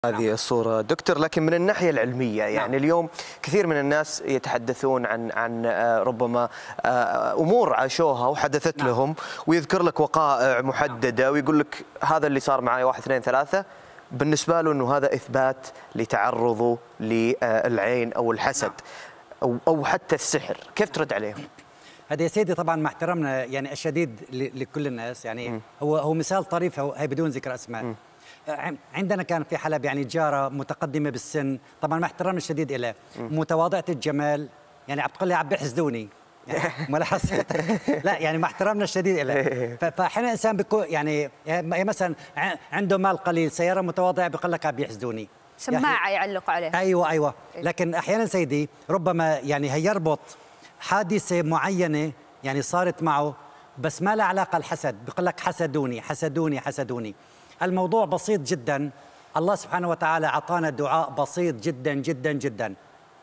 هذه الصورة دكتور، لكن من الناحية العلمية يعني اليوم كثير من الناس يتحدثون عن ربما أمور عاشوها وحدثت لهم، ويذكر لك وقائع محددة ويقول لك هذا اللي صار معي 1 2 3 بالنسبة له أنه هذا إثبات لتعرضه للعين أو الحسد أو حتى السحر. كيف ترد عليهم؟ هذا يا سيدي طبعا مع احترامنا يعني الشديد لكل الناس، يعني هو مثال طريف، هي بدون ذكر اسماء. عندنا كان في حلب يعني جاره متقدمه بالسن، طبعا مع احترامنا الشديد لها، متواضعه الجمال، يعني عم تقول لي عم بيحسدوني ما لاحظت لا يعني مع احترامنا الشديد لها. فاحيانا الانسان بيكون يعني مثلا عنده مال قليل، سياره متواضعه، بيقول لك عم بيحسدوني، شماعه يعلق عليها. ايوه لكن احيانا سيدي ربما يعني هيربط حادثه معينه يعني صارت معه بس ما لها علاقه الحسد، بيقول لك حسدوني حسدوني حسدوني. الموضوع بسيط جدا، الله سبحانه وتعالى اعطانا دعاء بسيط جدا جدا جدا: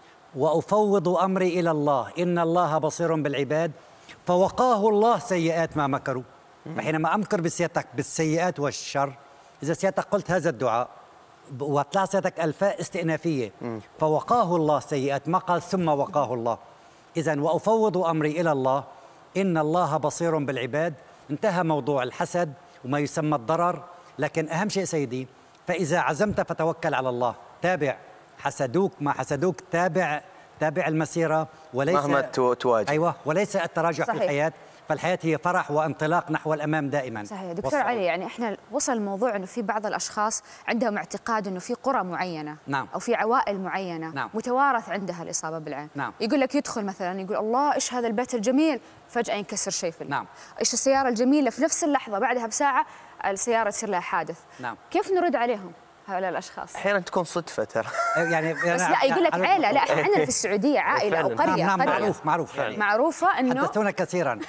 وافوض امري الى الله ان الله بصير بالعباد فوقاه الله سيئات ما مكروا. فحينما امكر بسيادتك بالسيئات والشر، اذا سيادتك قلت هذا الدعاء وطلع سيادتك الفاء استئنافيه، فوقاه الله سيئات، ما قال ثم وقاه الله. إذن وأفوض أمري إلى الله إن الله بصير بالعباد، انتهى موضوع الحسد وما يسمى الضرر. لكن أهم شيء سيدي، فإذا عزمت فتوكل على الله، تابع، حسدوك ما حسدوك، تابع المسيرة وليس مهما تواجه. أيوة، وليس التراجع في الحياة، فالحياة هي فرح وانطلاق نحو الأمام دائما. صحيح دكتور علي، يعني احنا وصل الموضوع انه في بعض الاشخاص عندهم اعتقاد انه في قرى معينه او في عوائل معينه متوارث عندها الاصابه بالعين. يقول لك يدخل مثلا يقول الله ايش هذا البيت الجميل، فجاه ينكسر شيء في ايش السياره الجميله، في نفس اللحظه بعدها بساعه السياره تصير لها حادث. كيف نرد عليهم هؤلاء الاشخاص؟ احيانا تكون صدفه ترى يعني بس لا يقول لك عيله، لا احنا عندنا في السعوديه عائله او قريه. معروف يعني معروفه انه حدثونا كثيرا.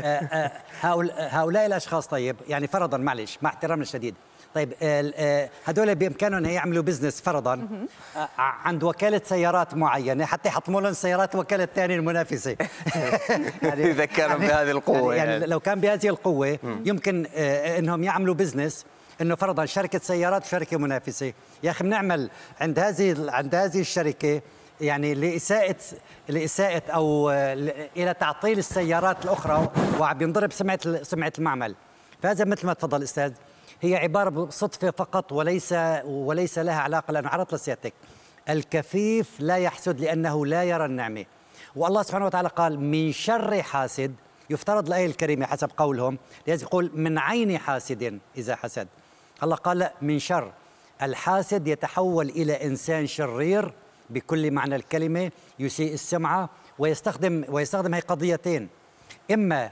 هؤلاء الاشخاص، طيب يعني فرضا، معلش مع احترامنا الشديد، طيب هذول بامكانهم يعملوا بزنس فرضا عند وكاله سيارات معينه حتى يحطموا لهم سيارات وكاله ثانيه المنافسه. يعني اذا كانوا بهذه القوه يعني لو كان بهذه القوه يمكن انهم يعملوا بزنس انه فرضا شركه سيارات وشركه منافسه. يا اخي بنعمل عند هذه الشركه يعني لإساءة أو إلى تعطيل السيارات الأخرى، وعم بينضرب سمعة المعمل. فهذا مثل ما تفضل أستاذ، هي عبارة بصدفة فقط وليس لها علاقة. لأنه عرضت لسيادتك الكفيف لا يحسد لأنه لا يرى النعمة، والله سبحانه وتعالى قال من شر حاسد. يفترض الآية الكريمة حسب قولهم لازم يقول من عين حاسد إذا حسد. الله قال لا، من شر. الحاسد يتحول إلى إنسان شرير بكل معنى الكلمة، يسيء السمعة ويستخدم هي قضيتين: إما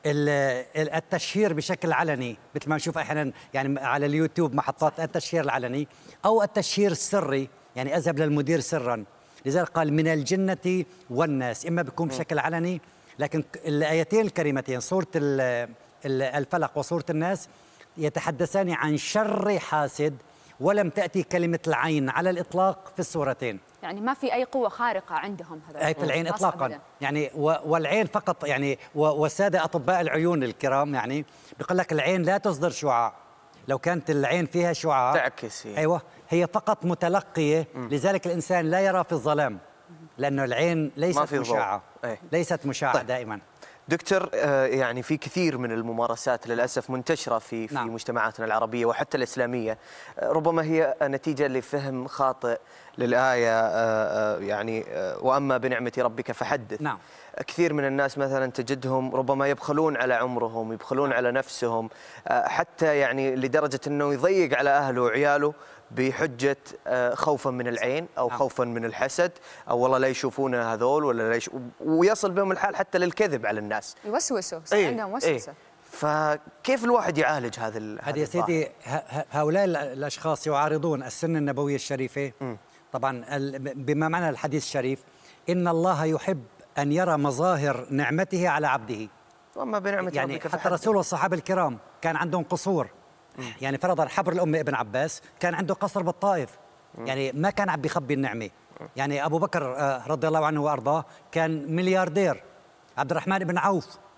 التشهير بشكل علني مثل ما نشوف أحيانا يعني على اليوتيوب محطات التشهير العلني، أو التشهير السري يعني أذهب للمدير سرا. لذلك قال من الجنة والناس، إما بيكون بشكل علني، لكن الآيتين الكريمتين سورة الفلق وسورة الناس يتحدثان عن شر حاسد، ولم تأتي كلمة العين على الإطلاق في السورتين. يعني ما في أي قوة خارقة عندهم هذا آية العين إطلاقا يعني والعين فقط يعني والسادة أطباء العيون الكرام يعني بيقول لك العين لا تصدر شعاع. لو كانت العين فيها شعاع تعكس أيوة، هي فقط متلقية. لذلك الإنسان لا يرى في الظلام لأنه العين ليست مشعة. ليست مشعة. طيب. دائما دكتور، يعني في كثير من الممارسات للأسف منتشرة في مجتمعاتنا العربية وحتى الإسلامية، ربما هي نتيجة لفهم خاطئ للآية يعني وأما بنعمة ربك فحدث. كثير من الناس مثلا تجدهم ربما يبخلون على عمرهم، يبخلون على نفسهم، حتى يعني لدرجة أنه يضيق على أهله وعياله بحجة خوفا من العين أو خوفا من الحسد، أو والله لا يشوفونا هذول ولا لا ويصل بهم الحال حتى للكذب على الناس، يوسوسوا عندهم وسوسة. فكيف الواحد يعالج هذا يا سيدي؟ هؤلاء الأشخاص يعارضون السنة النبوية الشريفة. طبعا بما معنى الحديث الشريف إن الله يحب أن يرى مظاهر نعمته على عبده. وما بنعمة يعني ربك حتى الرسول والصحابة الكرام كان عندهم قصور. يعني فرضا حبر الأمة ابن عباس كان عنده قصر بالطائف، يعني ما كان عم بيخبي النعمة. يعني أبو بكر رضي الله عنه وأرضاه كان ملياردير. عبد الرحمن بن عوف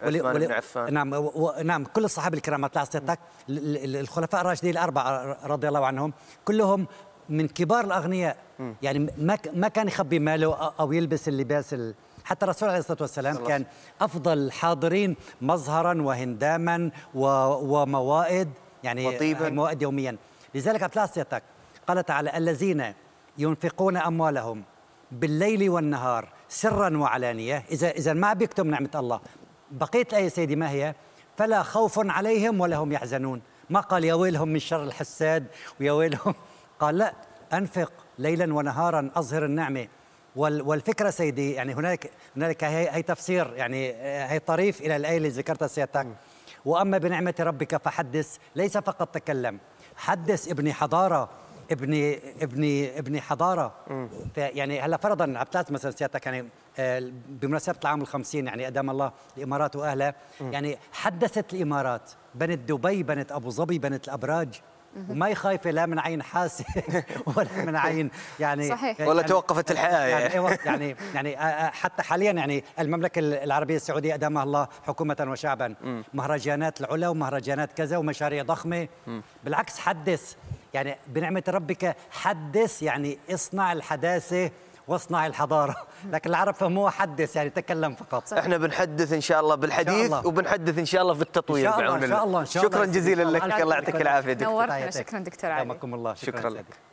عثمان بن عفان. نعم كل الصحابة الكرام طلع سيادتك الخلفاء الراشدين الأربعة رضي الله عنهم كلهم من كبار الأغنياء، يعني ما كان يخبي ماله أو يلبس اللباس حتى الرسول عليه الصلاة والسلام كان أفضل الحاضرين مظهرا وهنداما وموائد، يعني وطيبا موائد يوميا. لذلك أطلع سيادتك قال تعالى الذين ينفقون أموالهم بالليل والنهار سرا وعلانية، إذا ما بيكتم نعمة الله. بقية الآية سيدي ما هي؟ فلا خوف عليهم ولا هم يحزنون. ما قال يا ويلهم من شر الحساد ويا ويلهم، قال لا، أنفق ليلا ونهارا أظهر النعمة. والفكرة سيدي يعني هنالك هي تفسير، يعني هي طريف إلى الآية اللي ذكرتها سيادتك. وأما بنعمة ربك فحدث، ليس فقط تكلم، حدث ابني حضارة، ابني حضارة. يعني هلا فرضا عبتاس مثلا سيادتك يعني بمناسبة العام ال50 يعني أدام الله الإمارات وأهلها، يعني حدثت الإمارات، بنت دبي، بنت أبو ظبي، بنت الأبراج، وما هي خايفة لا من عين حاسد ولا من عين يعني صحيح. ولا يعني توقفت الحياة يعني حتى حاليا يعني المملكة العربية السعودية أدامها الله حكومة وشعبا مهرجانات العلا ومهرجانات كذا ومشاريع ضخمة. بالعكس حدث، يعني بنعمة ربك حدث، يعني اصنع الحداثة واصنع الحضارة. لكن العرب فهموها حدث يعني تكلم فقط. صح. احنا بنحدث إن شاء الله بالحديث وبنحدث إن شاء الله في التطوير بعون الله. شكرا جزيلا لك، الله يعطيك العافية دكتور. نورتنا. شكرا دكتور علي. شكرا لك.